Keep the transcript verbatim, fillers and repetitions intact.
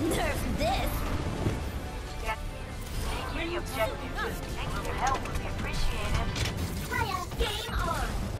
Nerf this! Take the objective. Your help would be appreciated. Hiya! Game on!